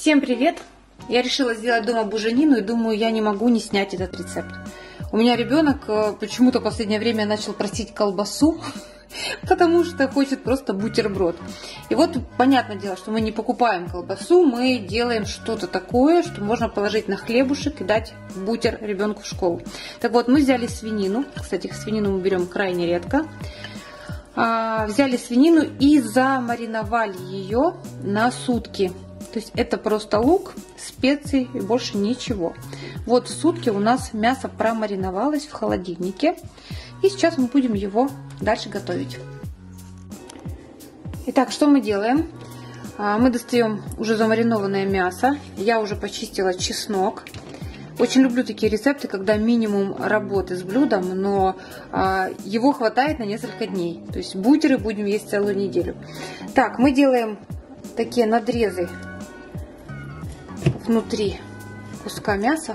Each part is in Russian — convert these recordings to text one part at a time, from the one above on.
Всем привет! Я решила сделать дома буженину и думаю, я не могу не снять этот рецепт. У меня ребенок почему-то в последнее время начал просить колбасу, потому что хочет просто бутерброд. И вот понятное дело, что мы не покупаем колбасу, мы делаем что-то такое, что можно положить на хлебушек и дать бутер ребенку в школу. Так вот, мы взяли свинину, кстати, свинину мы берем крайне редко. Взяли свинину и замариновали ее на сутки. То есть это просто лук, специи и больше ничего. Вот сутки у нас мясо промариновалось в холодильнике. И сейчас мы будем его дальше готовить. Итак, что мы делаем? Мы достаем уже замаринованное мясо. Я уже почистила чеснок. Очень люблю такие рецепты, когда минимум работы с блюдом, но его хватает на несколько дней. То есть бутеры будем есть целую неделю. Так, мы делаем такие надрезы внутри куска мяса.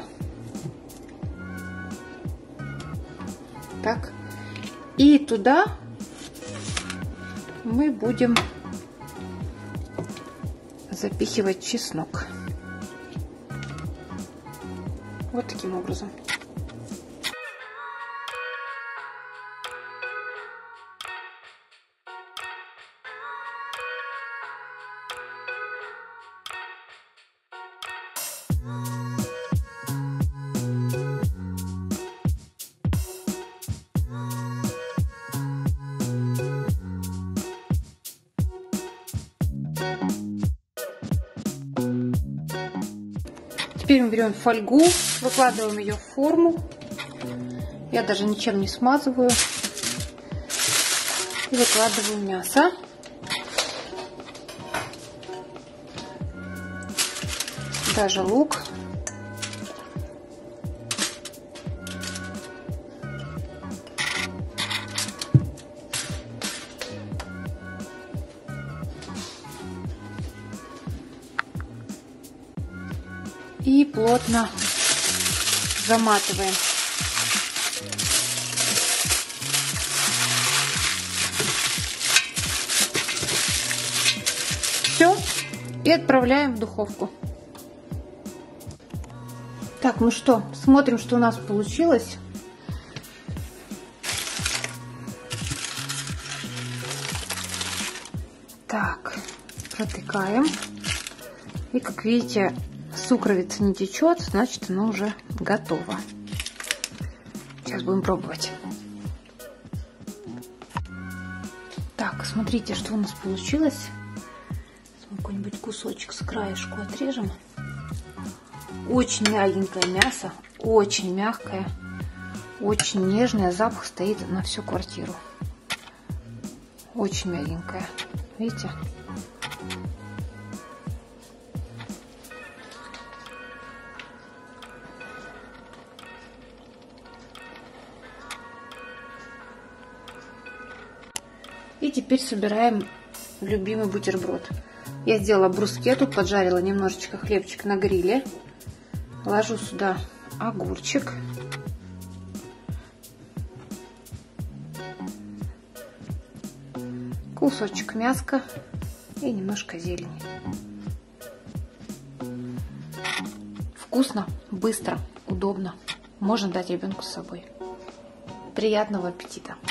Так. И туда мы будем запихивать чеснок. Вот таким образом. Теперь мы берем фольгу, выкладываем ее в форму. Я даже ничем не смазываю. И выкладываю мясо. Даже лук. И плотно заматываем. Все. И отправляем в духовку. Так, ну что, смотрим, что у нас получилось. Так, протыкаем. И, как видите, сукровица не течет, значит, оно уже готово. Сейчас будем пробовать. Так, смотрите, что у нас получилось. Какой-нибудь кусочек с краешку отрежем. Очень мягенькое мясо, очень мягкое, очень нежное. Запах стоит на всю квартиру. Очень мягенькое. Видите? И теперь собираем любимый бутерброд. Я сделала брускетту, поджарила немножечко хлебчик на гриле. Ложу сюда огурчик. Кусочек мяска и немножко зелени. Вкусно, быстро, удобно. Можно дать ребенку с собой. Приятного аппетита!